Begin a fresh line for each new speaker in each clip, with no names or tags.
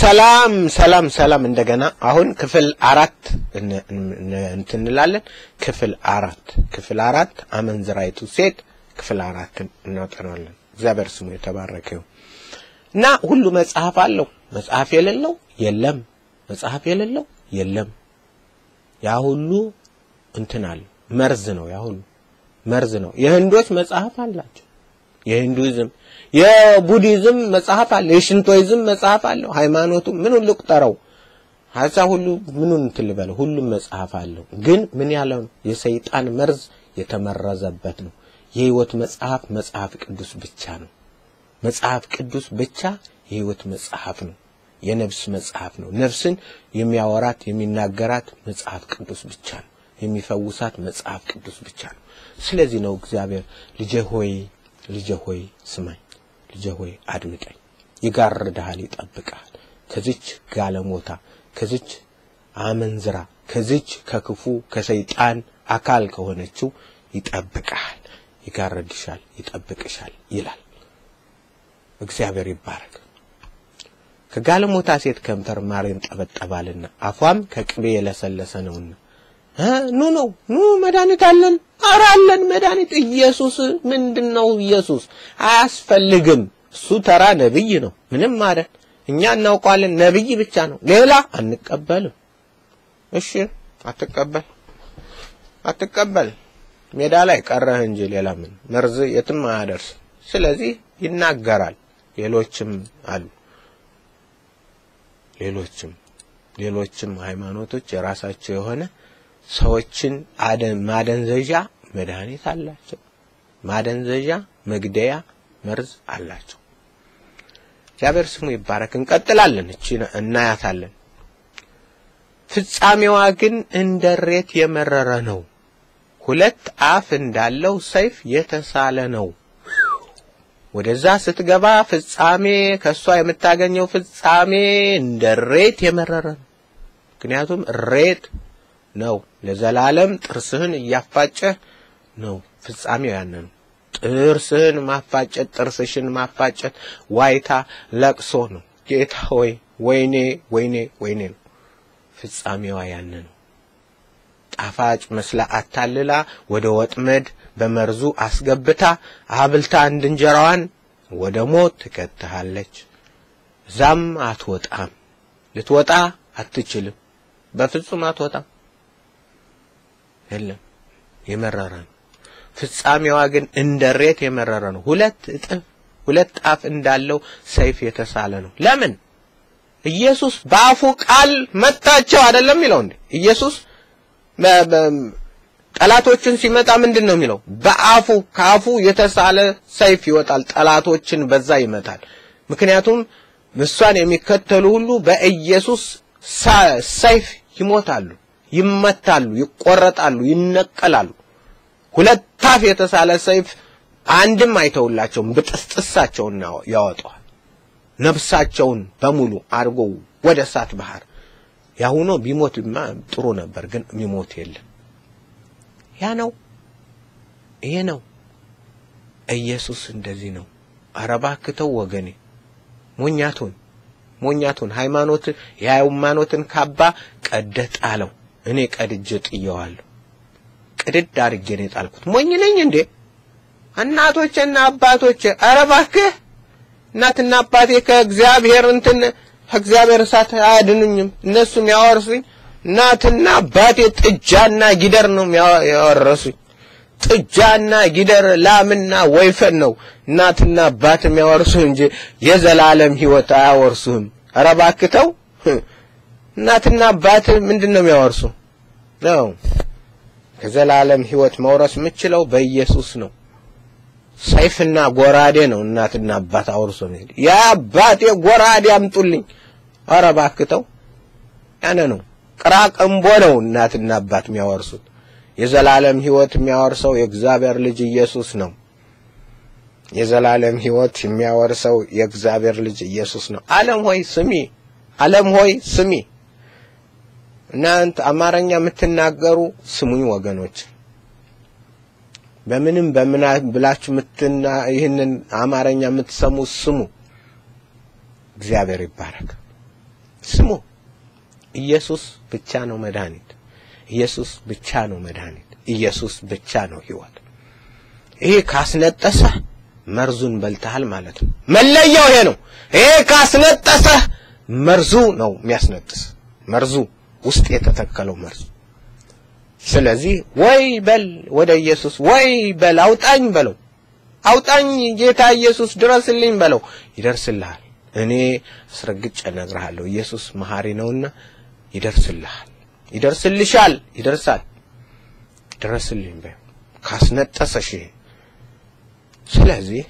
ሰላም እንደገና አሁን ክፍል 4 እንትንላለን ክፍል 4 አመንዝራይቱ ሴት ክፍል 4 እናጠናለን እግዚአብሔር ስሙ የተባረከ ይሁን እና ሁሉ መጽሐፍ አለው መጽሐፍ የሌለው የለም መጽሐፍ የሌለው የለም ያ ሁሉ እንትናል መርዝ ነው ያ ሁሉ መርዝ ነው የህንዶች መጽሐፍ አላቸው የሂንዱይዝም የቡዲዝም መጽሐፍ አለ የሽንቶይዝም መጽሐፍ አለ ሃይማኖቱ ምን ሁሉ ቁጠረው ሐሳ ሁሉ ምኑን ትልበለ ሁሉም መጽሐፍ አለው ግን ምን ያለው የሰይጣን መርዝ የተመረዘበት ነው የህይወት መጽሐፍ ቅዱስ ብቻ ነው መጽሐፍ ቅዱስ ብቻ የህይወት መጽሐፍ ነው የነፍስ መጽሐፍ ነው ነፍስን የሚያወራት የሚናገራት መጽሐፍ ቅዱስ ብቻ ነው የሚፈውሳት መጽሐፍ ቅዱስ ብቻ ነው ስለዚህ ነው እግዚአብሔር ልጄ ሆይ ስማኝ ልጄ ሆይ አድምጠኝ ይጋርዳል ይጠብቃል ከዚች ጋለሞታ ከዚች አመንዝራ ከዚች ከክፉ ከሰይጣን አካል ከሆነችው ይጠብቃል ይጋርድሻል ይጠብቅሻል ይላል እግዚአብሔር ይባረክ ከጋለሞታ ሴት ከንፈር ማርን ጠበጠባልና አፏም ከቅቤ የለሰለሰ ነውና ኑ መድኃኒት አለን አራለን መድኃኒት ኢየሱስ ምንድነው ኢየሱስ አያስፈልግም እሱ ተራ ነብይ ነው ምንም ማለት እኛ እናውቃለን ነብይ ብቻ ነው ሌላ አንቀበልም እሺ አትቀበል ሜዳ ላይ ቀረህ እንጂ ሌላ ምን መርዝ የትም አያደርስ ስለዚህ ይናገራል ሌሎችም አሉ ሌሎችም ሃይማኖቶች የራሳቸው የሆነ ሰዎችን ማደንዘዣ መድኃኒት አላቸው ማደንዘዣ መግደያ መርዝ አላቸው እግዚአብሔር ስሙ ይባረክ እንቀጥላለን እቺ እናያታለን ፍጻሜዋ ግን እንደሬት የመረረ ነው ሁለት አፍ እንዳለው ሰይፍ የተሳለ ነው ወደዛ ስትገባ ፍጻሜ ከሷ የምታገኘው ፍጻሜ እንደሬት የመረረ ነው ምክንያቱም ሬት ነው ለዘላለም ጥርስህን ያፋጨ ነው ፍጻሜው ያንን ጥርስህን ማፋጨት ጥርስሽን ማፋጨት ዋይታ ለቅሶ ነው ጌታ ሆይ ወይኔ ፍጻሜው ያንን ጣፋጭ መስላ አታልላ ወደ ወጥመድ በመርዙ አስገብታ አብልታ እንድንጀራዋን ወደ ሞት ትከተሃለች ዛም አትወጣም ልትወጣ አትችልም በፍጹም አትወጣም የለም የመረረ ነው ፍጻሜዋ ግን እንደሬት የመረረ ነው ሁለት አፍ እንዳለው ሰይፍ የተሳለ ነው ለምን ኢየሱስ በአፉ ቃል መታቸው አይደለም ይለው እንዴ ኢየሱስ ጠላቶችን ሲመጣ ምንድነው የሚለው ከአፉ የተሳለ ሰይፍ ይወጣል ጠላቶችን በዛ ይመታል ምክንያቱም እሷን የሚከተሉ ሁሉ በኢየሱስ ሰይፍ ይሞታሉ ይመታሉ ይቆረጣሉ ይነቀላሉ ሁለት አፍ የተሳለ ሰይፍ አንድም አይተውላቸውም በጥስጥሳቸውን ያወጣዋል ነፍሳቸውን በሙሉ አርጎ ወደ እሳት ባህር ያሁኑ ቢሞትማ ጥሩ ነበር ግን የሚሞት የለም ይሄ ነው ኢየሱስ እንደዚህ ነው አረባክተው ወገኔ ሞኛቱን ሃይማኖትን ካባ ቀደጣለው እኔ ቀድጄ ጥየዋለሁ ቅድድ አድርጌ ነው ጣልኩት ሞኝ ነኝ እንዴ እናቶችና አባቶች አረባክህ እናትና አባቴ ከእግዚአብሔር እግዚአብሔር እሳት አያድኑኝም እነሱም ያወርሱኝ እናትና አባቴ ጥጃና ጊደር ነው ያወርሱኝ ጥጃና ጊደር ላምና ወይፈን ነው እናትና አባት የሚያወርሱ እንጂ የዘላለም ህይወት አያወርሱም አረባክተው እናትና አባት ምንድነው የሚያወርሱ ነው ከዘላለም ህይወት መውረስ የምችለው በኢየሱስ ነው ሰይፍና ጎራዴ ነው እናትና አባት አወርሱ ነው ያ አባቴ ጎራዴ አምጡልኝ አረባክተው ያነ ነው ቅራቅምቦ ነው እናትና አባት የሚያወርሱት የዘላለም ህይወት የሚያወርሰው የእግዚአብሔር ልጅ ኢየሱስ ነው የዘላለም ህይወት የሚያወርሰው የእግዚአብሔር ልጅ ኢየሱስ ነው ዓለም ሆይ ስሚ እናንተ አማርኛ የምትናገሩ ስሙኝ ወገኖች በምንም ብላችሁ ይህንን አማርኛ የምትሰሙ ስሙ እግዚአብሔር ይባረክ ስሙ ኢየሱስ ብቻ ነው መድኃኒት ኢየሱስ ብቻ ነው መድኃኒት ኢየሱስ ብቻ ነው ሕይወት ይሄ ካስነጠሰ መርዙን በልተሃል ማለት ነው መለያው ይሄ ነው ይሄ ካስነጠሰ መርዙ ነው የሚያስነጥስ መርዙ ውስጥ የተተከለው መርዙ ስለዚህ ወይ በል ወደ ኢየሱስ ወይ በል አውጣኝ በለው አውጣኝ ጌታ ኢየሱስ ድረስልኝ በለው ይደርስልሃል እኔ አስረግጬ እነግርሃለሁ ኢየሱስ መሐሪ ነውና ይደርስልሃል ይደርስልሻል ይደርሳል ድረስልኝ በለው ካስነጠሰሽ ስለዚህ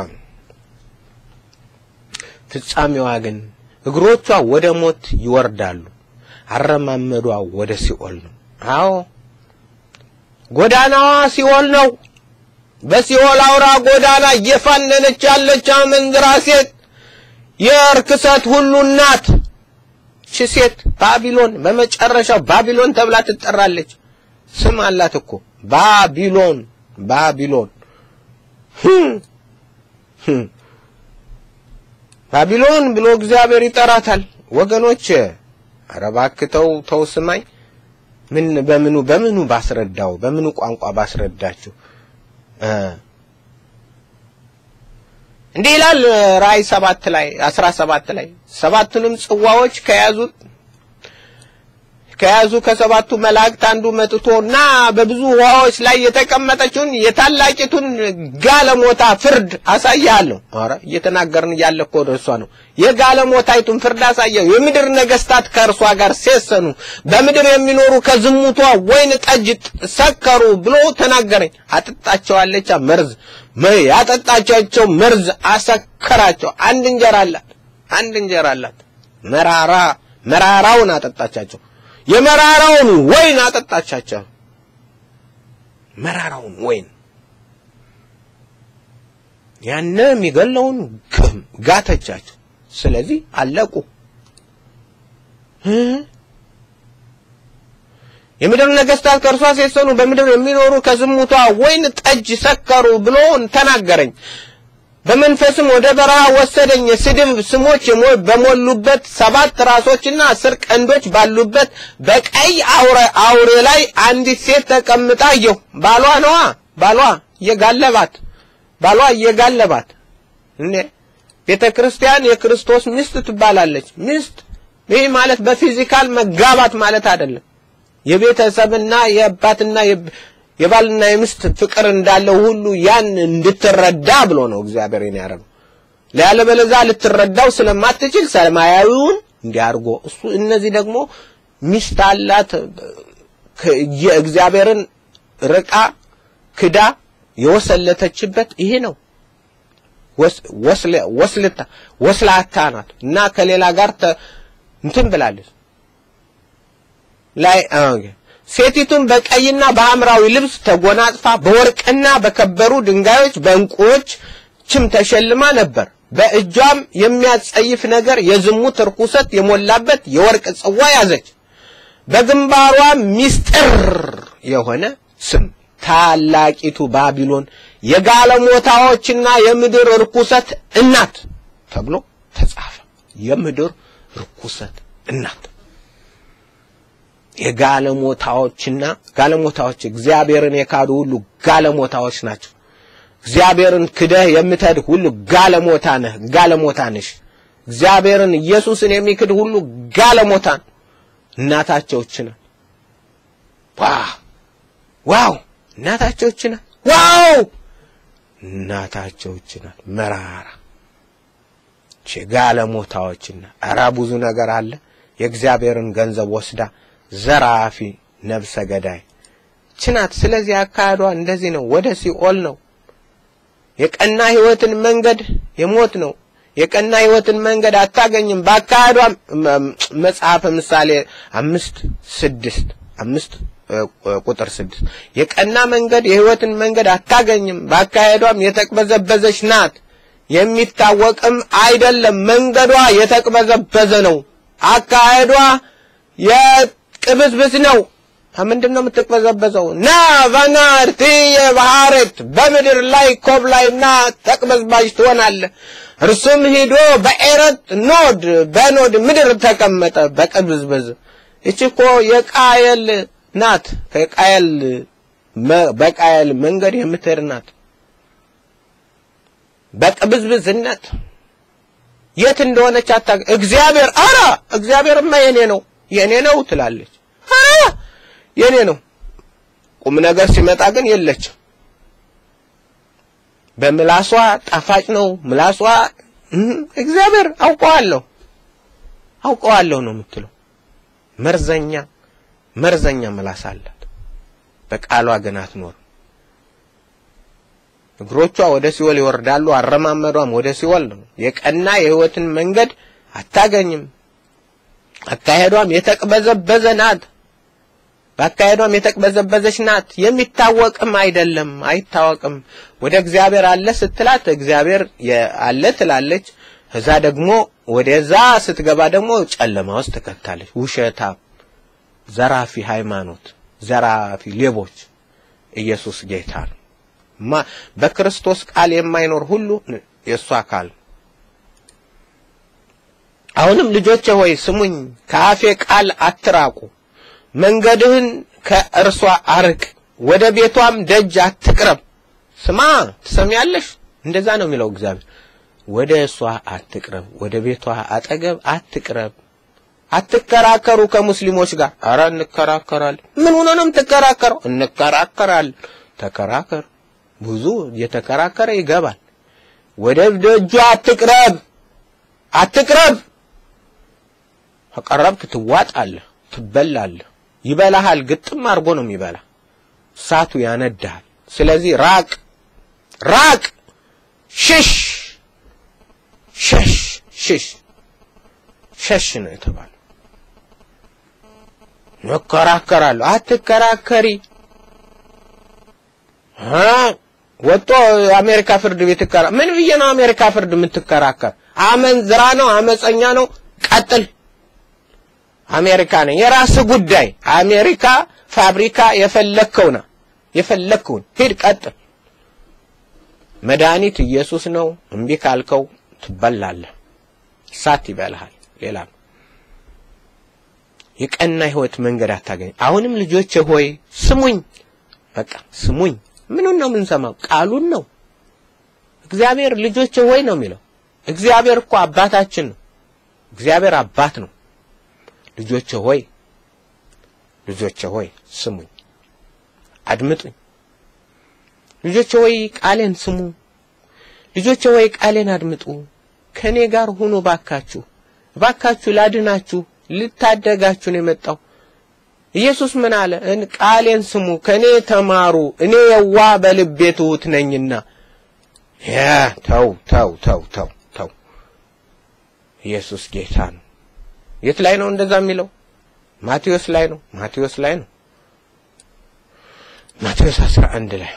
ፍጻሜዋ ግን እግሮቿ ወደ ሞት ይወርዳሉ አረማመዷ ወደ ሲኦል ነው አዎ ጎዳናዋ ሲኦል ነው በሲኦል አውራ ጎዳና እየፋነነች ያለች አመንዝራ ሴት የርክሰት ሁሉ እናት ሴት ባቢሎን በመጨረሻው ባቢሎን ተብላ ትጠራለች ስም አላት እኮ ባቢሎን ባቢሎን ብሎ እግዚአብሔር ይጠራታል ወገኖች አረባክተው ተውስማይ ምን በምኑ ባስረዳው በምኑ ቋንቋ ባስረዳችሁ እንዲህ ይላል ራእይ 7 ላይ 17 ላይ ሰባቱንም ጽዋዎች ከያዙ ከሰባቱ መላእክት አንዱ መጥቶና በብዙ ውሃዎች ላይ የተቀመጠችውን የታላቂቱን ጋለሞታ ፍርድ አሳያለሁ አረ እየተናገርን ያለኮ ደርሷ ነው የጋለሞታይቱን ፍርድ አሳየው የምድር ነገስታት ከእርሷ ጋር ሲሰኑ በምድር የሚኖሩ ከዝሙቷ ወይን ጠጅ ሰከሩ ብሎ ተናገረኝ አጥጣቸዋለች መርዝ ያጠጣቻቸው መርዝ አሰከራቸው አንድ እንጀራ አላት መራራውን አጠጣቻቸው የመራራውን ወይን አጠጣቻቸው መራራውን ወይን ያነ የሚገለውን ጋተቻቸው ስለዚህ አለቁ የምድር ነገስታት ከእርሷ ሲሰኑ በምድር የሚኖሩ ከዝሙቷ ወይን ጠጅ ሰከሩ ብሎ ተናገረኝ በመንፈስም ወደ በረሃ ወሰደኝ የስድብ ስሞች በሞሉበት 7 ራሶችና 10 ቀንዶች ባሉበት በቀይ አውሬ ላይ አንዲት ሴት ተቀምጣ አየሁ ባሏ የጋለባት እንዴ ቤተክርስቲያን የክርስቶስ ሚስት ትባላለች ሚስት ይሄ ማለት በፊዚካል መጋባት ማለት አይደለም የቤተሰብና የአባትና የባልና የሚስት ፍቅር እንዳለው ሁሉ ያን እንድትረዳ ብሎ ነው እግዚአብሔር ያረጋው ለያለበለዛ ልትረዳው ስለማትችል ሰማያዊውን እንዲያርጎ እሱ እነዚህ ደግሞ ሚስት አላት እግዚአብሔርን ርቃ ክዳ የወሰለተችበት ይሄ ነው ወስላታ ናት እና ከሌላ ጋር እንትን ብላለች ላይ ሴቲቱን በቀይና በሐምራዊ ልብስ ተጎናጽፋ በወርቅና በከበሩ ድንጋዮች በእንቁዎች ተሸልማ ነበር በእጇም የሚያጸይፍ ነገር የዝሙት ርኩሰት የሞላበት የወርቅ ጽዋ ያዘች በግንባሯ ሚስጥር የሆነ ስም ታላቂቱ ባቢሎን የጋለሞታዎችና የምድር ርኩሰት እናት ተብሎ ተጻፈ የምድር ርኩሰት እናት ጋለሞታዎች እግዚአብሔርን የካዱ ሁሉ ጋለሞታዎች ናቸው እግዚአብሔርን ክደህ የምትሄድ ሁሉ ጋለሞታ ነሽ እግዚአብሔርን ኢየሱስን የሚክድ ሁሉ ጋለሞታ እናታቸውችና ዋው እናታቸውችና መራራ ጋለሞታዎችና አራ ብዙ ነገር አለ የእግዚአብሔርን ገንዘብ ወስዳ ዘራፊ ነብሰ ገዳይ ችናት ስለዚህ አካዷ እንደዚህ ነው ወደ ሲኦል ነው የቀና ህይወትን መንገድ የሞት ነው የቀና ህይወትን መንገድ አታገኝም በአካዷ መጽሐፈ ምሳሌ 5 ቁጥር 6 የቀና መንገድ የህይወትን መንገድ አታገኝም በአካዷም የተቅበዘበዘች ናት የሚታወቅም አይደለም መንገዷ የተቅበዘበዘ ነው አካዷ የቅብዝብዝ ነው ምንድነው የምትቅበዘበዘው ናቫናርቲ የባህረት በምድር ላይ ኮብላይና ተቅበዝባዥ ትሆናለህ እርሱም ሄዶ በኤረት በኖድ ምድር ተቀመጠ በቅብዝብዝ። እቺኮ የቃየል ናት። በቃየል መንገድ የምትሄድ ናት። በቅብዝብዝነት የት እንደሆነች እግዚአብሔርማ የኔ ነው ትላለች። የኔ ነው። ቁም ነገር ሲመጣ ግን የለችም። በምላሷ ጣፋጭ ነው ምላሷ እግዚአብሔር አውቀዋለሁ ነው የምትለው። መርዘኛ ምላስ አላት። በቃሏ ግን አትኖርም። እግሮቿ ወደ ሲኦል ይወርዳሉ፣ አረማመዷም ወደ ሲኦል ነው። የቀና የህይወትን መንገድ አታገኝም። አካሄዷም የተቅበዘበዘ ናት። በአካሄዷም የተቅበዘበዘች ናት። የሚታወቅም አይደለም፣ አይታወቅም። ወደ እግዚአብሔር አለ ስትላት እግዚአብሔር አለ ትላለች። እዛ ደግሞ ወደዛ ስትገባ ደግሞ ጨለማ ውስጥ ተከታለች። ውሸታ፣ ዘራፊ ሃይማኖት፣ ዘራፊ ሌቦች። ኢየሱስ ጌታ ነው። በክርስቶስ ቃል የማይኖር ሁሉ የሱ አካል። አሁንም ልጆቼ ሆይ ስሙኝ፣ ከአፌ ቃል አትራቁ። መንገድህን ከእርሷ አርቅ፣ ወደ ቤቷም ደጅ አትቅረብ። ስማ፣ ትሰሚያለሽ? እንደዛ ነው የሚለው እግዚአብሔር። ወደ እሷ አትቅረብ፣ ወደ ቤቷ አጠገብ አትቅረብ። አትከራከሩ ከሙስሊሞች ጋር። አረ እንከራከራለን። ምን ሆነ ነው የምትከራከረው? እንከራከራለን። ተከራከር። ብዙ የተከራከረ ይገባል። ወደ ደጁ አትቅረብ። ከቀረብክ ትዋጣለህ፣ ትበላለህ። ይበላሃል። ግጥም አርጎ ነው የሚበላ። እሳቱ ያነዳል። ስለዚህ ራቅ፣ ሸሽ ነው የተባለው። መከራከራለሁ። አትከራከሪ። ወጥቶ አሜሪካ ፍርድ ቤት ምን ብዬ ነው አሜሪካ ፍርድ የምትከራከር? አመንዝራ ነው፣ አመፀኛ ነው። ቀጥል። አሜሪካ ነው የራስ ጉዳይ። አሜሪካ ፋብሪካ የፈለከውን ሂድ፣ ቀጥል። መድኃኒት ኢየሱስ ነው። እምቢ ካልከው ትበላለህ፣ እሳት ይበላሃል። ሌላ የቀና ህይወት መንገድ አታገኝ። አሁንም ልጆቼ ሆይ ስሙኝ፣ በቃ ስሙኝ። ምኑን ነው የምንሰማው? ቃሉን ነው። እግዚአብሔር ልጆቼ ሆይ ነው የሚለው። እግዚአብሔር እኮ አባታችን ነው። እግዚአብሔር አባት ነው። ልጆቼ ሆይ ስሙኝ፣ አድምጡኝ። ልጆቼ ሆይ ቃሌን ስሙ። ልጆቼ ሆይ ቃሌን አድምጡ። ከኔ ጋር ሁኑ ባካችሁ ላድናችሁ፣ ልታደጋችሁ ነው የመጣው። ኢየሱስ ምን አለ? ቃሌን ስሙ፣ ከኔ ተማሩ፣ እኔ የዋህ በልቤ ትሁት ነኝና። ተው። ኢየሱስ ጌታ ነው። የት ላይ ነው እንደዛ የሚለው? ማቴዎስ ላይ ነው። ማቴዎስ 11 ላይ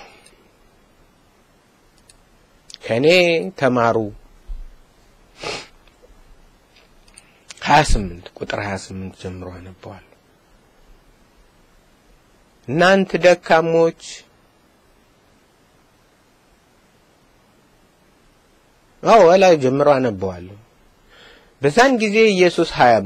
ከኔ ተማሩ 28 ቁጥር 28 ጀምሮ አነበዋል። እናንተ ደካሞች ላይ ጀምሮ አነበዋለሁ። በዛን ጊዜ ኢየሱስ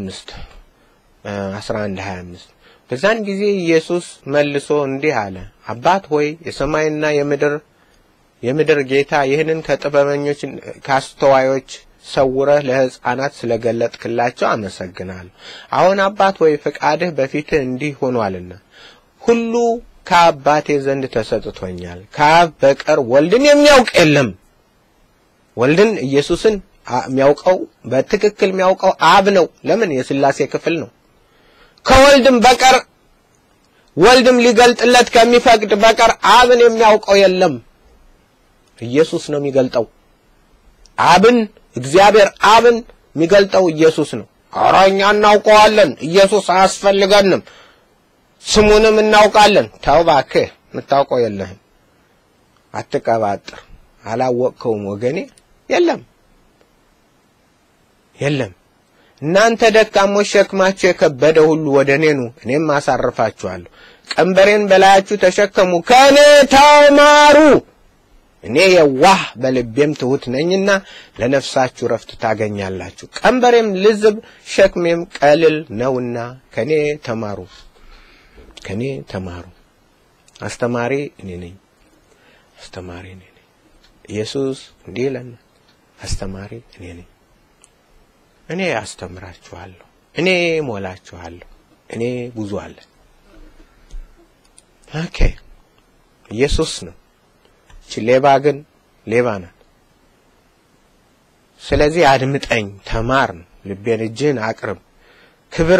11:25 በዛን ጊዜ ኢየሱስ መልሶ እንዲህ አለ፣ አባት ሆይ የሰማይና የምድር ጌታ ይህንን ከጥበበኞች ካስተዋዮች ሰውረህ ለሕፃናት ስለገለጥክላቸው አመሰግናለሁ። አሁን አባት ሆይ ፈቃድህ በፊትህ እንዲህ ሆኗልና ሁሉ ከአባቴ ዘንድ ተሰጥቶኛል። ከአብ በቀር ወልድን የሚያውቅ የለም። ወልድን ኢየሱስን የሚያውቀው በትክክል የሚያውቀው አብ ነው። ለምን? የሥላሴ ክፍል ነው። ከወልድም በቀር ወልድም ሊገልጥለት ከሚፈቅድ በቀር አብን የሚያውቀው የለም። ኢየሱስ ነው የሚገልጠው አብን። እግዚአብሔር አብን የሚገልጠው ኢየሱስ ነው። አራኛ እናውቀዋለን፣ ኢየሱስ አያስፈልገንም፣ ስሙንም እናውቃለን። ተው እባክህ፣ የምታውቀው የለህም። አትቀባጥር። አላወቅከውም ወገኔ። የለም። እናንተ ደካሞች ሸክማችሁ የከበደ ሁሉ ወደ እኔ ኑ፣ እኔም አሳርፋችኋለሁ። ቀንበሬን በላያችሁ ተሸከሙ፣ ከኔ ተማሩ። እኔ የዋህ በልቤም ትሁት ነኝና ለነፍሳችሁ ረፍት ታገኛላችሁ። ቀንበሬም ልዝብ ሸክሜም ቀልል ነውና ከኔ ተማሩ። አስተማሪ እኔ ነኝ። ኢየሱስ እንዲህ ይለናል፣ አስተማሪ እኔ ነኝ። እኔ አስተምራችኋለሁ፣ እኔ ሞላችኋለሁ፣ እኔ ብዙ አለ። ኦኬ ኢየሱስ ነው። ሌባ ግን ሌባ ናት። ስለዚህ አድምጠኝ፣ ተማር፣ ልቤን እጅህን አቅርብ፣ ክብር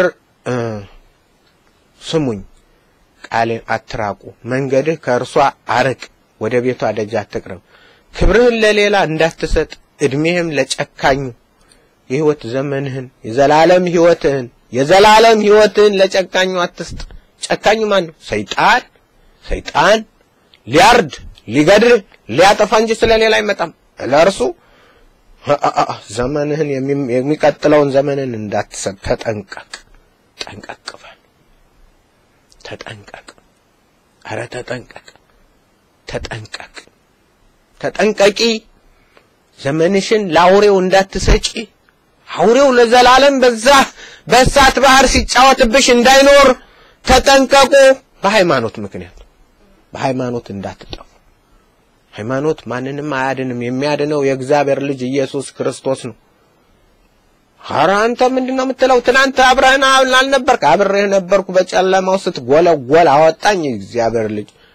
ስሙኝ፣ ቃሌን አትራቁ፣ መንገድህ ከእርሷ አርቅ፣ ወደ ቤቷ ደጅ አትቅረብ። ክብርህን ለሌላ እንዳትሰጥ፣ እድሜህም ለጨካኙ የህይወት ዘመንህን የዘላለም ህይወትህን ለጨካኙ አትስጥ። ጨካኙ ማን ነው? ሰይጣን ሊያርድ ሊገድል ሊያጠፋ እንጂ ስለሌላ አይመጣም። ለእርሱ ዘመንህን የሚቀጥለውን ዘመንን እንዳትሰጥ ተጠንቀቅ። አረ ተጠንቀቂ። ዘመንሽን ለአውሬው እንዳትሰጪ። አውሬው ለዘላለም በእሳት ባህር ሲጫወትብሽ እንዳይኖር ተጠንቀቁ። በሃይማኖት እንዳትጠፉ። ሃይማኖት ማንንም አያድንም። የሚያድነው የእግዚአብሔር ልጅ ኢየሱስ ክርስቶስ ነው። ሐራ አንተ ምንድነው የምትለው? ትናንት አብረህና አልነበርክ? አብሬህ ነበርኩ። በጨለማው ስትጎለጎል አወጣኝ የእግዚአብሔር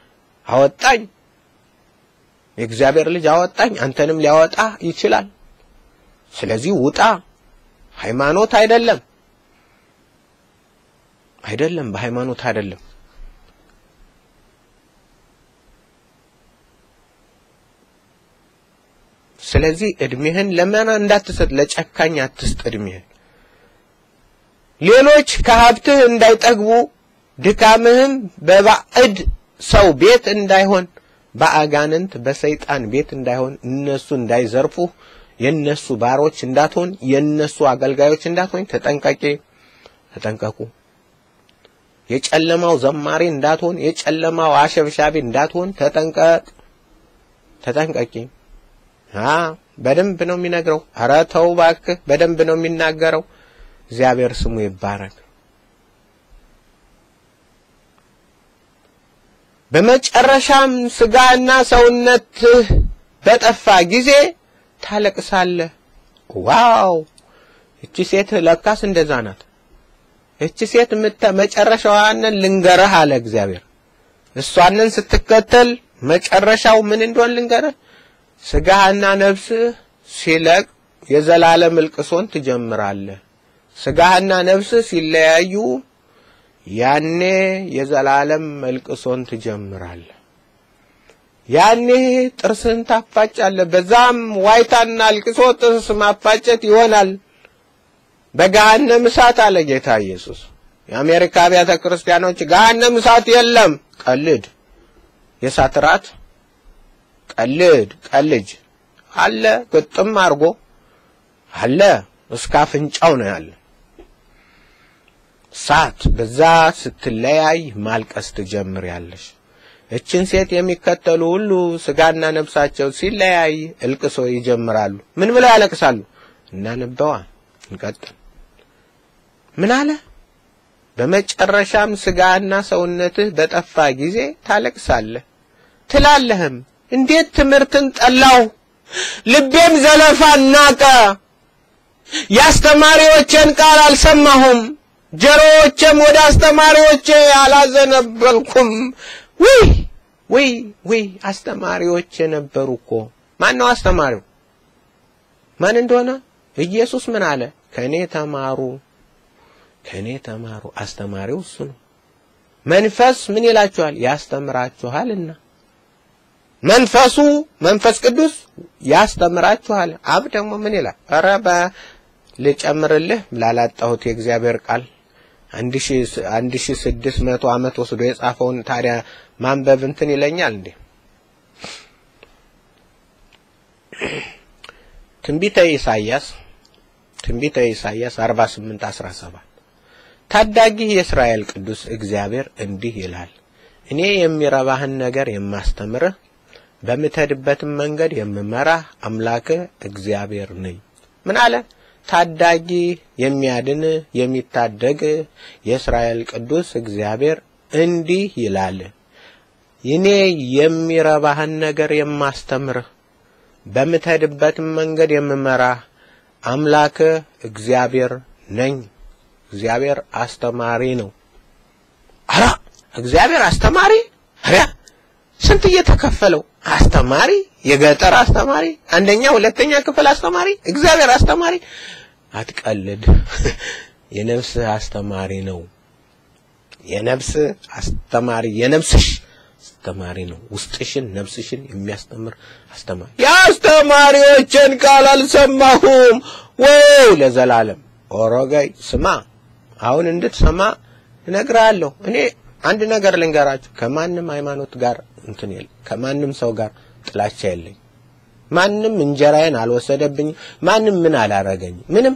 ልጅ አወጣኝ። አንተንም ሊያወጣ ይችላል። ስለዚህ ውጣ። ሃይማኖት አይደለም፣ በሃይማኖት አይደለም። ስለዚህ እድሜህን ለማና እንዳትሰጥ፣ ለጨካኝ አትስጥ እድሜህን። ሌሎች ከሀብትህ እንዳይጠግቡ፣ ድካምህም በባዕድ ሰው ቤት እንዳይሆን፣ በአጋንንት በሰይጣን ቤት እንዳይሆን፣ እነሱ እንዳይዘርፉ የነሱ ባሮች እንዳትሆን፣ የነሱ አገልጋዮች እንዳትሆን ተጠንቀቁ። የጨለማው ዘማሪ እንዳትሆን፣ የጨለማው አሸብሻቢ እንዳትሆን ተጠንቀቂ። በደንብ ነው የሚነግረው። ኧረ ተው እባክህ፣ በደንብ ነው የሚናገረው። እግዚአብሔር ስሙ ይባረክ። በመጨረሻም ስጋና ሰውነትህ በጠፋ ጊዜ ታለቅሳለህ። ዋው! እቺ ሴት ለካስ እንደዛ ናት። እቺ ሴት መጨረሻዋን ልንገርህ አለ እግዚአብሔር። እሷንን ስትከተል መጨረሻው ምን እንደሆነ ልንገርህ። ስጋህና ነፍስህ ሲለቅ የዘላለም እልቅሶን ትጀምራለህ። ስጋህና ነፍስህ ሲለያዩ ያኔ የዘላለም እልቅሶን ትጀምራለህ። ያኔ ጥርስን ታፋጫለህ። በዛም ዋይታና እልቅሶ ጥርስ ማፋጨት ይሆናል። በገሃነም እሳት አለ ጌታ ኢየሱስ። የአሜሪካ አብያተ ክርስቲያኖች ገሃነም እሳት የለም። ቀልድ፣ የእሳት ራት ቀልጅ አለ። ግጥም አርጎ አለ። እስከ አፍንጫው ነው ያለ እሳት። በዛ ስትለያይ ማልቀስ ትጀምሪያለሽ። እችን ሴት የሚከተሉ ሁሉ ስጋና ነፍሳቸው ሲለያይ እልቅሶ ይጀምራሉ። ምን ብለው ያለቅሳሉ? እናነበዋ እንቀጥል። ምን አለ? በመጨረሻም ስጋና ሰውነትህ በጠፋ ጊዜ ታለቅሳለህ ትላለህም፣ እንዴት ትምህርትን ጠላው፣ ልቤም ዘለፋን ናቀ። የአስተማሪዎችን ቃል አልሰማሁም፣ ጆሮዎቼም ወደ አስተማሪዎቼ አላዘነበልኩም። ወይ አስተማሪዎች ነበሩ እኮ። ማን ነው አስተማሪው? ማን እንደሆነ ኢየሱስ ምን አለ? ከኔ ተማሩ። አስተማሪው እሱ ነው። መንፈስ ምን ይላችኋል? ያስተምራችኋልና። መንፈስ ቅዱስ ያስተምራችኋል። አብ ደግሞ ምን ይላል? ኧረ ልጨምርልህ ላላጣሁት የእግዚአብሔር ቃል 1600 ዓመት ወስዶ የጻፈውን ታዲያ ማንበብ እንትን ይለኛል እንዴ? ትንቢተ ኢሳይያስ 48:17 ታዳጊ የእስራኤል ቅዱስ እግዚአብሔር እንዲህ ይላል፣ እኔ የሚረባህን ነገር የማስተምርህ በምትሄድበትም መንገድ የምመራህ አምላክህ እግዚአብሔር ነኝ። ምን አለ? ታዳጊ የሚያድን የሚታደግ የእስራኤል ቅዱስ እግዚአብሔር እንዲህ ይላል፣ እኔ የሚረባህን ነገር የማስተምርህ በምትሄድበትም መንገድ የምመራህ አምላክህ እግዚአብሔር ነኝ። እግዚአብሔር አስተማሪ ነው። አራ እግዚአብሔር አስተማሪ አራ ስንት እየተከፈለው አስተማሪ፣ የገጠር አስተማሪ፣ አንደኛ ሁለተኛ ክፍል አስተማሪ፣ እግዚአብሔር አስተማሪ። አትቀልድ። የነፍስ አስተማሪ ነው። የነፍስ አስተማሪ፣ የነፍስሽ አስተማሪ ነው። ውስጥሽን ነፍስሽን የሚያስተምር አስተማሪ። የአስተማሪዎችን ቃል አልሰማሁም ወይ ለዘላለም። ኦሮጋይ ስማ፣ አሁን እንድትሰማ እነግራለሁ። እኔ አንድ ነገር ልንገራችሁ፣ ከማንም ሃይማኖት ጋር እንትን የለ፣ ከማንም ሰው ጋር ጥላቻ የለኝ። ማንም እንጀራዬን አልወሰደብኝ፣ ማንም ምን አላረገኝ፣ ምንም።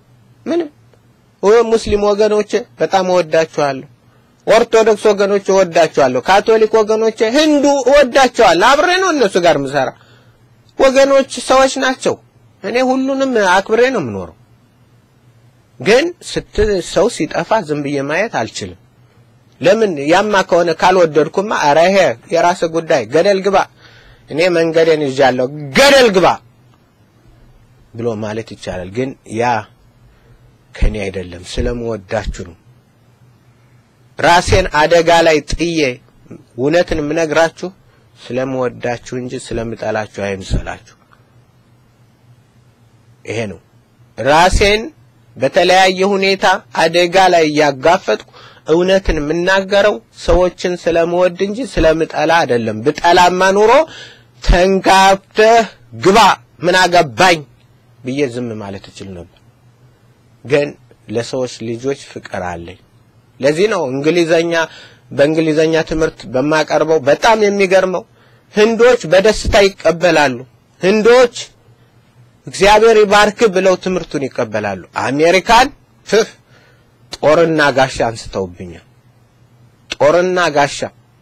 ሙስሊም ወገኖቼ በጣም እወዳችኋለሁ። ኦርቶዶክስ ወገኖቼ እወዳችኋለሁ። ካቶሊክ ወገኖቼ፣ ህንዱ እወዳችኋለሁ። አብሬ ነው እነሱ ጋር ምሰራ። ወገኖች ሰዎች ናቸው። እኔ ሁሉንም አክብሬ ነው የምኖረው። ግን ሰው ሲጠፋ ዝም ብዬ ማየት አልችልም። ለምን? ያማ ከሆነ ካልወደድኩማ ኧረ ይሄ የራስ ጉዳይ፣ ገደል ግባ፣ እኔ መንገዴን ይዣለሁ፣ ገደል ግባ ብሎ ማለት ይቻላል። ግን ያ ከኔ አይደለም፣ ስለምወዳችሁ ነው። ራሴን አደጋ ላይ ጥዬ እውነትን ምነግራችሁ ስለምወዳችሁ እንጂ ስለምጠላችሁ አይምሰላችሁ። ይሄ ነው ራሴን በተለያየ ሁኔታ አደጋ ላይ ያጋፈጥኩ እውነትን ምናገረው ሰዎችን ስለምወድ እንጂ ስለምጠላ አይደለም። ብጠላማ ኑሮ ተንጋፍተህ ግባ ምን አገባኝ ብዬ ዝም ማለት እችል ነበር። ግን ለሰዎች ልጆች ፍቅር አለኝ። ለዚህ ነው በእንግሊዘኛ ትምህርት በማቀርበው በጣም የሚገርመው ህንዶች በደስታ ይቀበላሉ። ህንዶች እግዚአብሔር ይባርክ ብለው ትምህርቱን ይቀበላሉ። አሜሪካን ጦርና ጋሻ አንስተውብኛል። ጦርና ጋሻ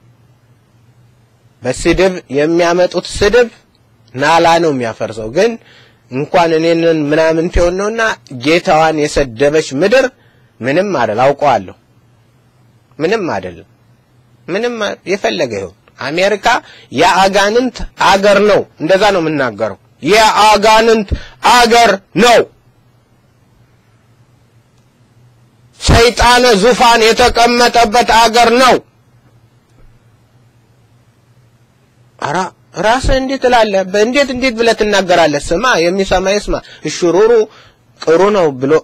በስድብ የሚያመጡት ስድብ ናላ ነው የሚያፈርሰው። ግን እንኳን እኔንን ምናምን ተውነውና ጌታዋን የሰደበች ምድር ምንም አይደል፣ አውቀዋለሁ። ምንም አይደለም። ምንም የፈለገ ይሁን። አሜሪካ የአጋንንት አገር ነው። እንደዛ ነው የምናገረው። የአጋንንት አገር ነው። ሰይጣን ዙፋን የተቀመጠበት አገር ነው። አራ ራስህ እንዴት ትላለህ? እንዴት ብለህ ትናገራለህ? ስማ፣ የሚሰማ ይስማ። እሽሩሩ ቅሩ ነው ብሎ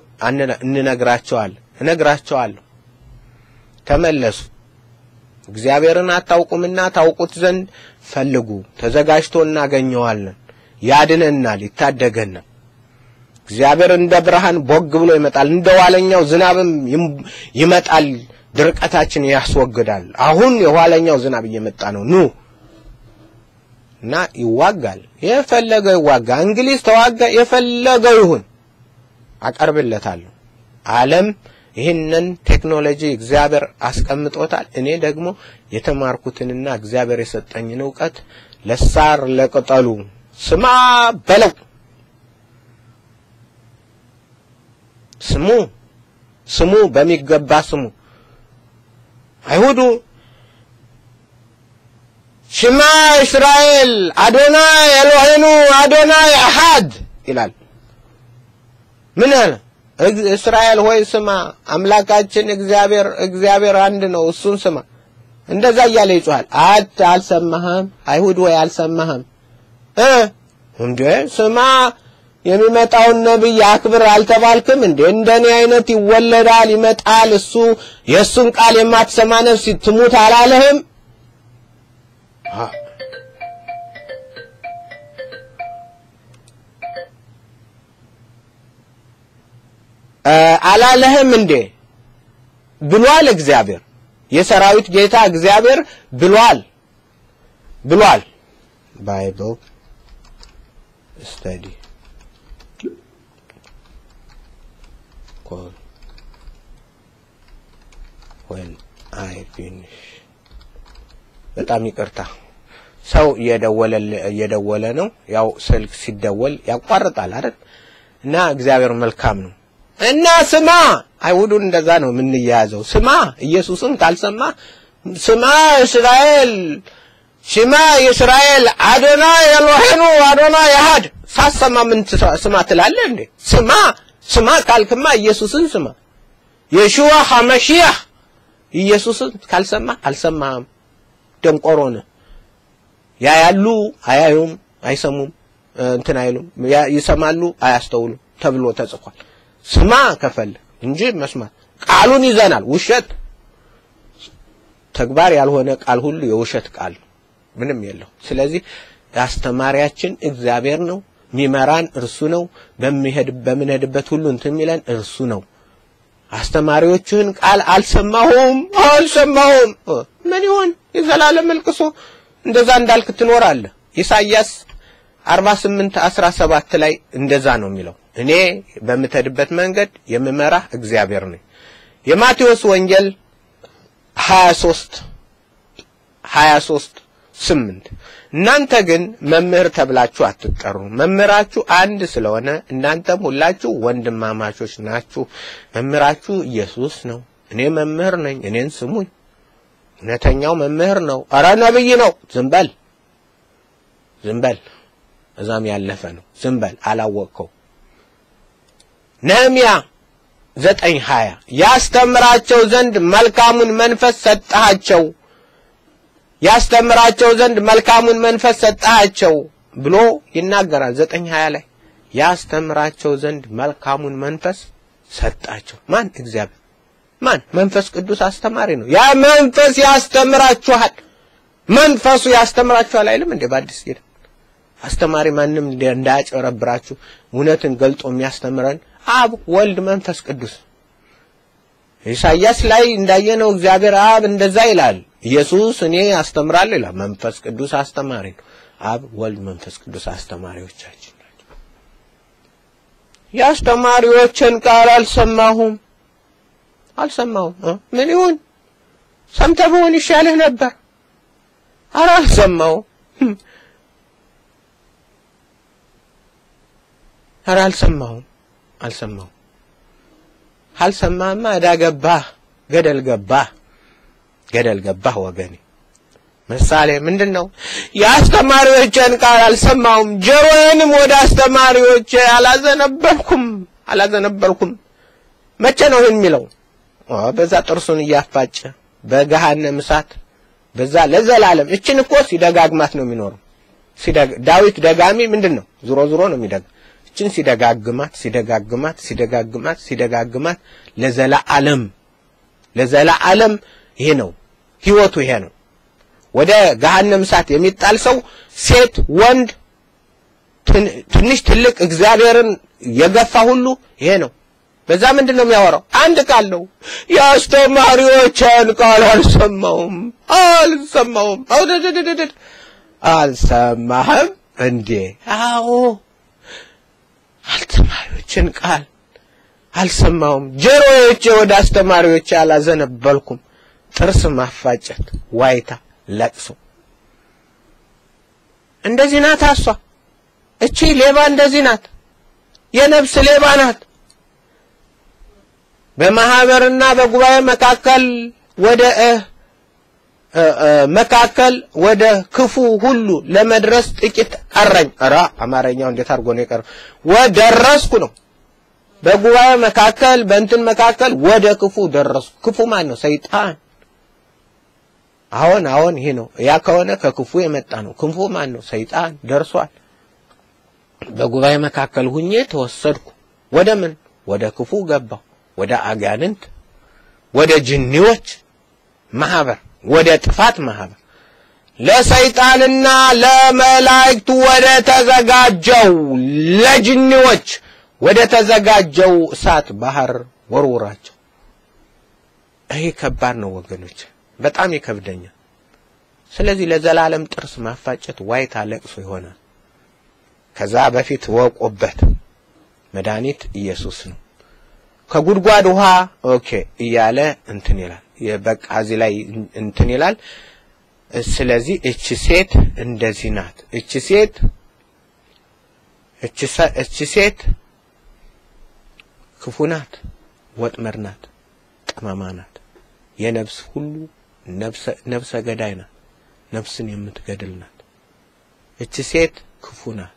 እነግራቸዋለሁ። ተመለሱ። እግዚአብሔርን አታውቁምና ታውቁት ዘንድ ፈልጉ። ተዘጋጅቶ እናገኘዋለን። ያድነናል፣ ይታደገናል። እግዚአብሔር እንደ ብርሃን ቦግ ብሎ ይመጣል፣ እንደ ዋለኛው ዝናብም ይመጣል፣ ድርቀታችን ያስወግዳል። አሁን የዋለኛው ዝናብ እየመጣ ነው። ኑ እና ይዋጋል። የፈለገው ይዋጋ። እንግሊዝ ተዋጋ፣ የፈለገው ይሁን፣ አቀርብለታለሁ። ዓለም ይህንን ቴክኖሎጂ እግዚአብሔር አስቀምጦታል። እኔ ደግሞ የተማርኩትንና እግዚአብሔር የሰጠኝን ዕውቀት ለሳር ለቅጠሉ ስማ በለው። ስሙ በሚገባ ስሙ። አይሁዱ ሽማ እስራኤል አዶናይ ኤሎሄኑ አዶናይ አሐድ ይላል። ምን አለ? እስራኤል ሆይ ስማ፣ አምላካችን እግዚአብሔር አንድ ነው፣ እሱን ስማ። እንደዛ እያለ ይጮሃል። አልሰማህም? አይሁድ ሆይ አልሰማህም? እንዴ ስማ፣ የሚመጣውን ነብይ አክብር አልተባልክም እንዴ? እንደኔ አይነት ይወለዳል ይመጣል፣ እሱ የሱን ቃል የማትሰማ ነፍስ ትሙት አላለህም? አላለህም እንዴ ብሏል እግዚአብሔር። የሰራዊት ጌታ እግዚአብሔር ብሏል። ባይብል study call when I finish። በጣም ይቅርታ ሰው እየደወለ ነው ያው ስልክ ሲደወል ያቋርጣል አይደል እና እግዚአብሔር መልካም ነው እና ስማ አይሁዱን እንደዛ ነው ምን ያያዘው ስማ ኢየሱስን ካልሰማ ስማ እስራኤል አዶናይ ኤሎሄኑ አዶናይ አሐድ ሳሰማ ምን ስማ ትላለህ እንዴ ስማ ካልክማ ኢየሱስን ስማ የሹዋ ሐመሺያ ኢየሱስን ካልሰማ አልሰማም ደንቆሮነ ያያሉ አያዩም አይሰሙም እንትን አይሉም ይሰማሉ አያስተውሉ ተብሎ ተጽፏል ስማ ከፈለ እንጂ መስማት ቃሉን ይዘናል ውሸት ተግባር ያልሆነ ቃል ሁሉ የውሸት ቃል ምንም የለው ስለዚህ አስተማሪያችን እግዚአብሔር ነው ሚመራን እርሱ ነው በመንሄድበት ሁሉ እንትን ሚለን እርሱ ነው አስተማሪዎችን ቃል አልሰማሁም ምን ይሆን የዘላለም መልቅሶ እንደዛ እንዳልክ ትኖራለህ ኢሳይያስ 48:17 ላይ እንደዛ ነው የሚለው እኔ በመተድበት መንገድ የምመራህ እግዚአብሔር ነኝ የማቴዎስ ወንጌል 23:8 እናንተ ግን መምህር ተብላችሁ አትጠሩ መምህራችሁ አንድ ስለሆነ እናንተም ሁላችሁ ወንድማማቾች ናችሁ መምህራችሁ ኢየሱስ ነው እኔ መምህር ነኝ እኔን ስሙኝ እነተኛው መምህር ነው አራ ነብይ ነው ዝምበል እዛም ያለፈ ነው ዝምበል አላወቀው ነህምያ 9:20 ያስተምራቸው ዘንድ መልካሙን መንፈስ ሰጣቸው ብሎ ይናገራል 9:20 ላይ ያስተምራቸው ዘንድ መልካሙን መንፈስ ሰጣቸው ማን እግዚአብሔር ማን መንፈስ ቅዱስ አስተማሪ ነው ያ መንፈስ ያስተምራችኋል መንፈሱ ያስተምራችኋል አይልም እንዴ በአዲስ ኪዳን አስተማሪ ማንንም እንዳያጨረብራችሁ እውነትን ገልጦ የሚያስተምረን አብ ወልድ መንፈስ ቅዱስ ኢሳይያስ ላይ እንዳየነው እግዚአብሔር አብ እንደዛ ይላል ኢየሱስ እኔ አስተምራለሁ ይላል መንፈስ ቅዱስ አስተማሪ ነው አብ ወልድ መንፈስ ቅዱስ አስተማሪዎቻችን ናቸው ያስተማሪዎችን ቃል አልሰማሁም ምን ይሁን ሰምተህ ቢሆን ይሻልህ ነበር አልሰማማ እዳገባህ ገደል ገባህ ወገኔ ምሳሌ ምንድነው ያስተማሪዎችን ቃል አልሰማሁም ጆሮዬንም ወደ አስተማሪዎች አላዘነበልኩም መቼ ነው የሚለው በዛ ጥርሱን ያፋጨ በገሃነም እሳት በዛ ለዘላለም እቺን እኮ ሲደጋግማት ነው የሚኖረው ዳዊት ደጋሚ ምንድነው ዙሮ ነው የሚደግ እቺን ሲደጋግማት ለዘላለም ይሄ ነው ህይወቱ ይሄ ነው ወደ ገሃነም እሳት የሚጣል ሰው ሴት ወንድ ትንሽ ትልቅ እግዚአብሔርን የገፋ ሁሉ ይሄ ነው በዛ ምንድነው የሚያወራው አንድ ቃል ነው ያስተማሪዎችን ቃል አልሰማሁም አልሰማህም እንዴ አዎ አስተማሪዎችን ቃል አልሰማሁም ጆሮዬ ወደ አስተማሪዎች አላዘነበልኩም ጥርስ ማፋጨት ዋይታ ለቅሶ እንደዚህ ናት አሷ እቺ ሌባ እንደዚህ ናት የነፍስ ሌባ ናት በማህበርና በጉባኤ መካከል ወደ ክፉ ሁሉ ለመድረስ ጥቂት ቀረኝ አራ አማርኛው እንዴት አርጎ ነው የቀረው ወደረስኩ ነው በጉባኤ መካከል በእንትን መካከል ወደ ክፉ ደረስኩ ክፉ ማን ነው ሰይጣን አሁን ይሄ ነው ያ ከሆነ ከክፉ የመጣ ነው ክፉ ማን ነው ሰይጣን ደርሷል በጉባኤ መካከል ሁኜ ተወሰድኩ ወደ ምን ወደ ክፉ ገባው ወደ አጋንንት ወደ ጅኒዎች ማህበር ወደ ጥፋት ማህበር ለሰይጣንና ለመላእክቱ ወደ ተዘጋጀው ለጅኒዎች ወደ ተዘጋጀው እሳት ባህር ወርውራቸው ይሄ ከባድ ነው ወገኖች በጣም ይከብደኛል ስለዚህ ለዘላለም ጥርስ ማፋጨት ዋይታ ለቅሶ ይሆናል ከዛ በፊት ወቆበት መድኃኒት ኢየሱስ ነው ከጉድጓድ ውሃ ኦኬ እያለ እንትን ይላል የበቃ እዚህ ላይ እንትን ይላል ስለዚህ እቺ ሴት እንደዚህ ናት እቺ ሴት ክፉ ናት ወጥመድ ናት ጠማማ ናት የነፍስ ሁሉ ነፍሰ ገዳይ ናት ነፍስን የምትገድል ናት እቺ ሴት ክፉ ናት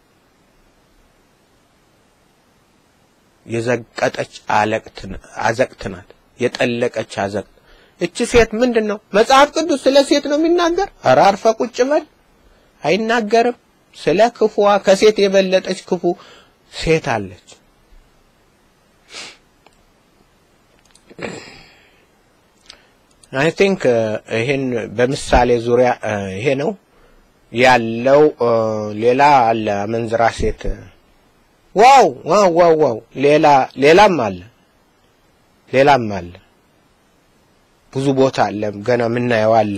የዘቀጠች አዘቅት ናት የጠለቀች አዘቅት እቺ ሴት ምንድነው መጽሐፍ ቅዱስ ስለ ሴት ነው የሚናገር አራርፈ ቁጭ በል አይናገርም ስለ ክፉዋ ከሴት የበለጠች ክፉ ሴት አለች I think ይሄን በምሳሌ ዙሪያ ይሄ ነው ያለው ሌላ አለ አመንዝራ ሴት ዋው ሌላም አለ ብዙ ቦታ አለ ገና ምናየው አለ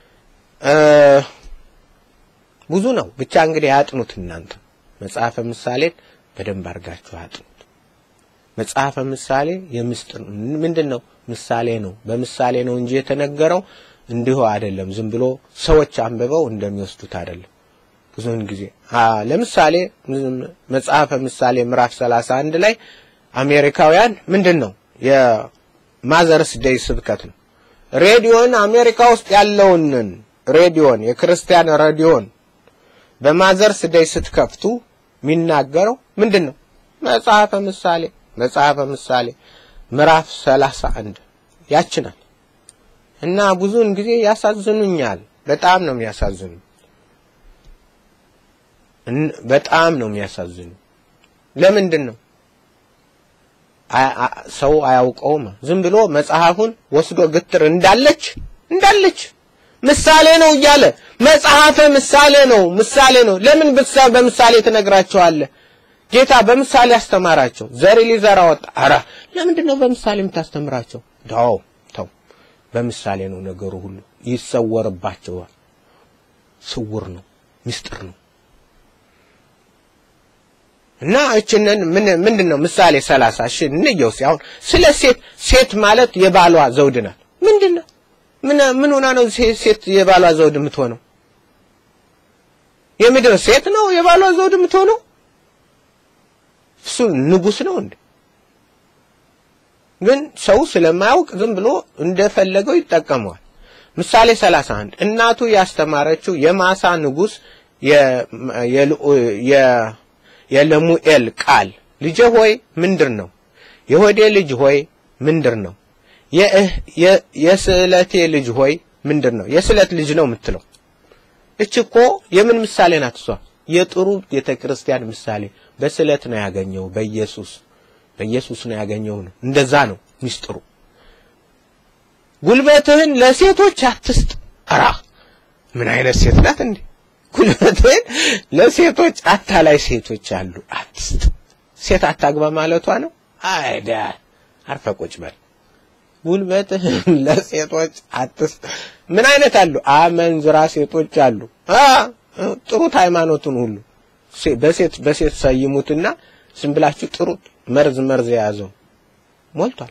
ብዙ ነው ብቻ እንግዲህ ያጥኑት እናንተ መጽሐፈ ምሳሌ በደንብ አርጋችሁ አጥኑት መጽሐፈ ምሳሌ የምስጥር ምንድነው ምሳሌ ነው በምሳሌ ነው እንጂ የተነገረው እንዲሁ አይደለም ዝም ብሎ ሰዎች አንበበው እንደሚወስዱት አይደለም ብዙውን ጊዜ ለምሳሌ መጽሐፈ ምሳሌ ምዕራፍ 31 ላይ አሜሪካውያን ምንድነው የማዘርስ ዴይ ስብከት ነው ሬዲዮን አሜሪካ ውስጥ ያለውን ሬዲዮን የክርስቲያን ሬዲዮን በማዘርስ ዴይ ስትከፍቱ ሚናገረው ምንድነው መጽሐፈ ምሳሌ ምዕራፍ 31 ያችናል እና ብዙውን ጊዜ ያሳዝኑኛል በጣም ነው የሚያሳዝኑ ለምንድነው ሰው አያውቀውም ዝም ብሎ መጽሐፉን ወስዶ ግትር እንዳለች ምሳሌ ነው እያለ መጽሐፈ ምሳሌ ነው ለምን በምሳሌ ተነግራቸዋለህ ጌታ በምሳሌ አስተማራቸው ዘሪ ሊዘራ ወጣ አራ ለምንድነው በምሳሌ የምታስተምራቸው ተው በምሳሌ ነው ነገሩ ሁሉ ይሰወርባቸዋል ስውር ነው ምስጢር ነው እና እቺንን ምንድነው ምሳሌ 30 እሺ እንየው ሲያው ስለ ሴት ማለት የባሏ ዘውድ ናት ምንድነው ምን ሆና ነው ሴት የባሏ ዘውድ የምትሆነው የምድር ሴት ነው የባሏ ዘውድ የምትሆነው እሱ ንጉስ ነው እንዴ ግን ሰው ስለማያውቅ ዝም ብሎ እንደፈለገው ይጠቀማል ምሳሌ 31 እናቱ ያስተማረችው የማሳ ንጉስ የለሙኤል ቃል ልጅ ሆይ ምንድነው የሆዴ ልጅ ሆይ ምንድነው የስለቴ ልጅ ሆይ ምንድነው የስለት ልጅ ነው የምትለው እቺኮ የምን ምሳሌ ናት እሷ የጥሩ ቤተክርስቲያን ምሳሌ በስለት ነው ያገኘው በኢየሱስ ነው ያገኘው ነው እንደዛ ነው ሚስጥሩ ጉልበትህን ለሴቶች አትስጥ አራ ምን አይነት ሴት ናት እንዴ ጉልበትህን ለሴቶች አታላይ ሴቶች አሉ አትስጥ ሴት አታግባ ማለቷ ነው አይዳ አርፈቆጭ በል ጉልበትህን ለሴቶች አትስጥ ምን አይነት አሉ አመንዝራ ሴቶች አሉ ጥሩ ሃይማኖቱን ሁሉ በሴት ሳይሙትና ዝምብላችሁ ጥሩ መርዝ ያዘው ሞልቷል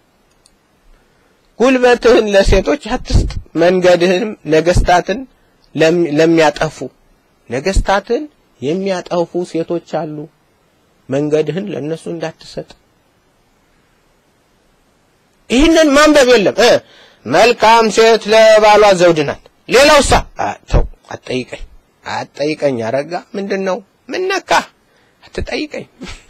ጉልበትህን ለሴቶች አትስጥ መንገድህን ነገስታትን ለሚያጠፉ ነገስታትን የሚያጠፉ ሴቶች አሉ መንገድህን ለነሱ እንዳትሰጥ ይሄንን ማንበብ የለም መልካም ሴት ለባሏ ዘውድ ናት ሌላውሳ ተው አትጠይቀኝ አረጋ ምንድነው ምን ነካ አትጠይቀኝ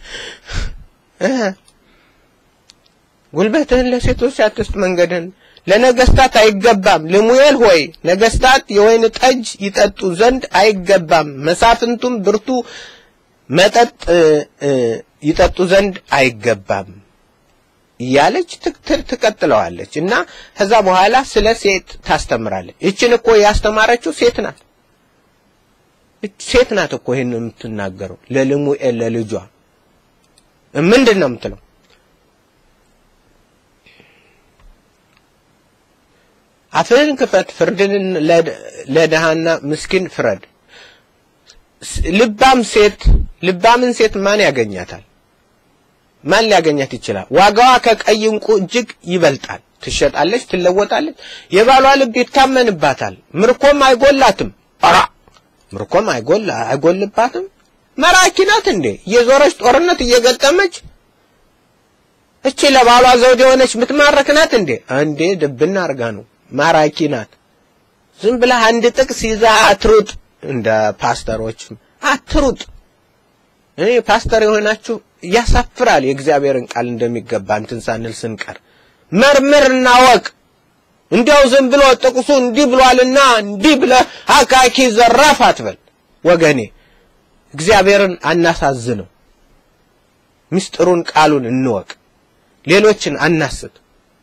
ጉልበትህን ለሴቶች አትስጥ መንገድህን ለነገስታት አይገባም ለሙኤል ሆይ ነገስታት የወይን ጠጅ ይጠጡ ዘንድ አይገባም መሳፍንቱም ብርቱ መጠጥ ይጠጡ ዘንድ አይገባም ያለች ትቀጥለዋለች እና ከዛ በኋላ ስለ ሴት ታስተምራለች እቺን እኮ ያስተማረችው ሴት ናት እኮ ይሄን የምትናገረው ለሙኤል ለልጇ ምንድነው የምትለው አፍህን ክፈት ፍርድን ለደሃና ምስኪን ፍረድ ልባምን ሴት ማን ያገኛታል ማን ሊያገኛት ይችላል ዋጋዋ ከቀይ እንቁ እጅግ ይበልጣል ትሸጣለች ትለወጣለች የባሏ ልብ ይታመንባታል ምርኮም አይጎላትም ምርኮም አይጎልባትም ማራኪ ናት እንዴ የዞረች ጦርነት እየገጠመች እቺ ለባሏ ዘውድ የሆነች ምትማረክ ናት እንዴ ድብና አርጋ ነው ማራኪ ናት ዝም ብላ አንድ ጥቅስ ይዛ አትሩጥ እንደ ፓስተሮች አትሩጥ እኔ ፓስተር የሆናችሁ ያሳፍራል የእግዚአብሔርን ቃል እንደሚገባ እንትን ሳንል ስንቀር መርምርና ወቅ እንዲያው ዝም ብሎ ጥቅሱ እንዲህ ብሏልና እንዲህ ብለ አካኪ ዘራፍ አትበል ወገኔ እግዚአብሔርን አናሳዝነው ምስጢሩን ቃሉን እንወቅ ሌሎችን አናስት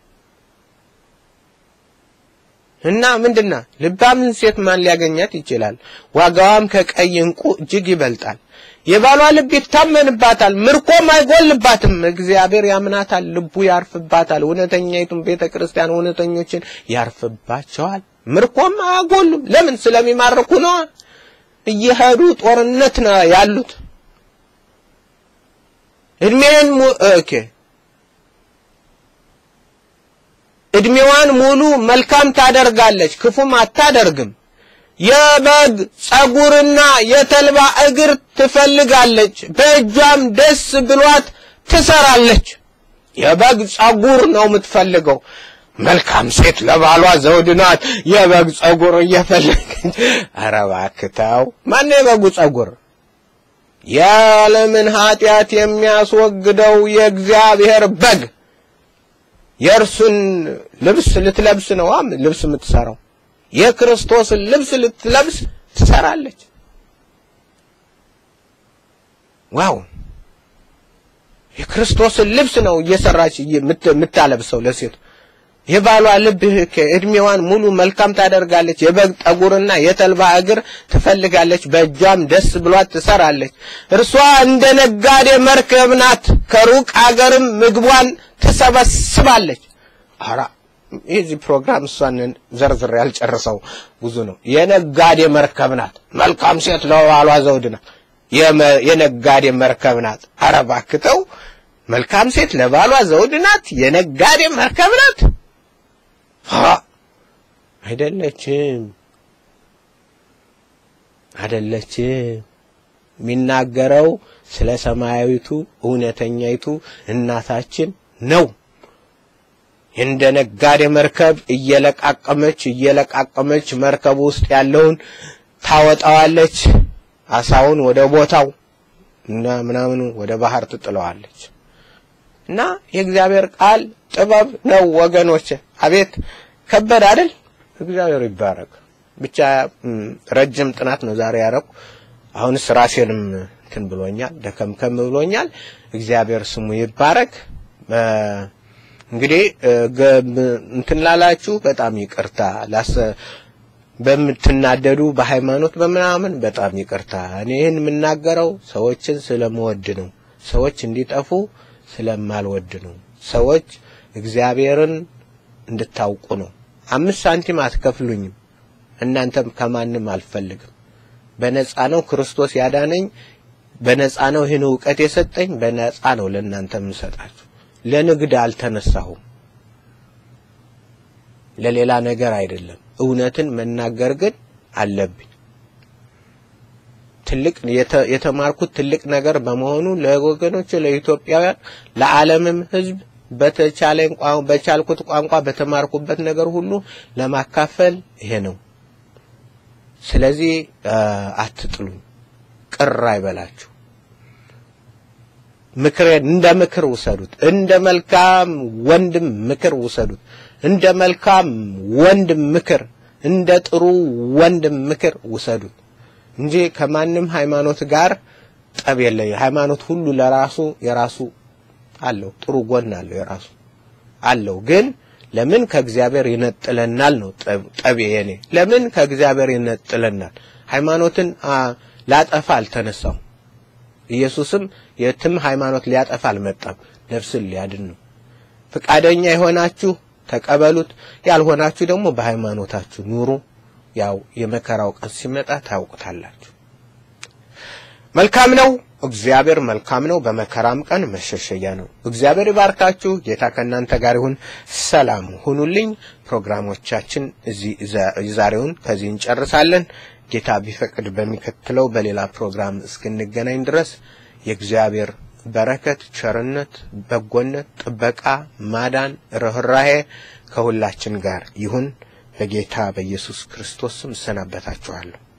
እና ምንድና ልባምን ሴት ማን ሊያገኛት ይችላል ዋጋዋም ከቀይ እንቁ እጅግ ይበልጣል የባሏ ልብ ይታመንባታል ምርኮም አይጎልባትም እግዚአብሔር ያምናታል ልቡ ያርፍባታል እውነተኛይቱን ቤተክርስቲያን እውነተኞችን ያርፍባቸዋል ምርኮም አይጎልም ለምን ስለሚማርኩ ነው እየሄዱ ጦርነት ነው ያሉት እድሜዋን ሙሉ መልካም ታደርጋለች ክፉም አታደርግም የበግ ጸጉርና የተልባ እግር ትፈልጋለች በእጇም ደስ ብሏት ትሰራለች የበግ ጸጉር ነው የምትፈልገው መልካም ሴት ለባሏ ዘውድ ናት የበግ ጸጉር እየፈለገች አረባክታው ማን የበጉ ጸጉር የዓለምን ኃጢአት የሚያስወግደው የእግዚአብሔር በግ የእርሱን ልብስ ልትለብስ ነው ልብስ የምትሰራው የክርስቶስን ልብስ ልትለብስ ትሰራለች ዋው የክርስቶስን ልብስ ነው እየሰራች የምታለብሰው ለሴት የባሏ ልብ ከእድሜዋን ሙሉ መልካም ታደርጋለች የበግ ጠጉርና የተልባ እግር ትፈልጋለች በእጇም ደስ ብሏት ትሰራለች እርሷ እንደ ነጋዴ መርከብ ናት ከሩቅ አገርም ምግቧን ትሰበስባለች እዚህ ፕሮግራም እሷን ዘርዝር ያልጨረሰው ብዙ ነው የነጋዴ መርከብ ናት መልካም ሴት ለባሏ ዘውድ ናት የነጋዴ መርከብ ናት አረባክተው መልካም ሴት ለባሏ ዘውድ ናት የነጋዴ መርከብ ናት አይደለችም ሚናገረው ስለ ሰማያዊቱ እውነተኛይቱ እናታችን ነው እንደ ነጋዴ መርከብ እየለቃቀመች መርከብ ውስጥ ያለውን ታወጣዋለች አሳውን ወደ ቦታው እና ምናምኑ ወደ ባህር ትጥለዋለች እና የእግዚአብሔር ቃል ጥበብ ነው ወገኖች አቤት ከበድ አይደል እግዚአብሔር ይባረክ ብቻ ረጅም ጥናት ነው ዛሬ ያረኩ አሁን ራሴንም እንትን ብሎኛል ደከምከም ብሎኛል እግዚአብሔር ስሙ ይባረክ እንግዲህ እንትን ላላችሁ በጣም ይቅርታ በመትናደዱ በሃይማኖት በመናምን በጣም ይቅርታ እኔ ይሄን የምናገረው ሰዎችን ስለምወድ ነው ሰዎች እንዲጠፉ ስለማልወድ ነው ሰዎች እግዚአብሔርን እንድታውቁ ነው 5 ሳንቲም አትከፍሉኝም እናንተም ከማንም አልፈልግም በነፃ ነው ክርስቶስ ያዳነኝ በነፃ ነው ይሄን ዕውቀት የሰጠኝ በነፃ ነው ለእናንተም እንሰጣችሁ ለንግድ አልተነሳሁም ለሌላ ነገር አይደለም እውነትን መናገር ግን አለብኝ ትልቅ የተማርኩት ትልቅ ነገር በመሆኑ ለወገኖች ለኢትዮጵያውያን ለዓለምም ህዝብ በቻልኩት ቋንቋ በተማርኩበት ነገር ሁሉ ለማካፈል ይሄ ነው ስለዚህ አትጥሉ ቅር አይበላችሁ ምክሬን እንደ ምክር ውሰዱት እንደ መልካም ወንድም ምክር ውሰዱት እንደ መልካም ወንድም ምክር እንደ ጥሩ ወንድም ምክር ውሰዱት እንጂ ከማንም ሃይማኖት ጋር ጠብ የለኝ ሃይማኖት ሁሉ ለራሱ የራሱ አለው ጥሩ ጎን አለው የራሱ አለው ግን ለምን ከእግዚአብሔር ይነጥለናል ነው ጠብ የኔ ለምን ከእግዚአብሔር ይነጥለናል ሃይማኖትን ላጠፋ አልተነሳው ኢየሱስም የትም ሃይማኖት ሊያጠፋ አልመጣም ነፍስን ሊያድን ነው ፈቃደኛ የሆናችሁ ተቀበሉት ያልሆናችሁ ደግሞ በሃይማኖታችሁ ኑሩ ያው የመከራው ቀን ሲመጣ ታውቁታላችሁ መልካም ነው እግዚአብሔር መልካም ነው፣ በመከራም ቀን መሸሸያ ነው። እግዚአብሔር ይባርካችሁ። ጌታ ከእናንተ ጋር ይሁን። ሰላም ሁኑልኝ። ፕሮግራሞቻችን ዛሬውን ከዚህ እንጨርሳለን። ጌታ ቢፈቅድ በሚከተለው በሌላ ፕሮግራም እስክንገናኝ ድረስ የእግዚአብሔር በረከት፣ ቸርነት፣ በጎነት፣ ጥበቃ፣ ማዳን፣ ርህራሄ ከሁላችን ጋር ይሁን። በጌታ በኢየሱስ ክርስቶስ ስም ሰናበታችኋለሁ።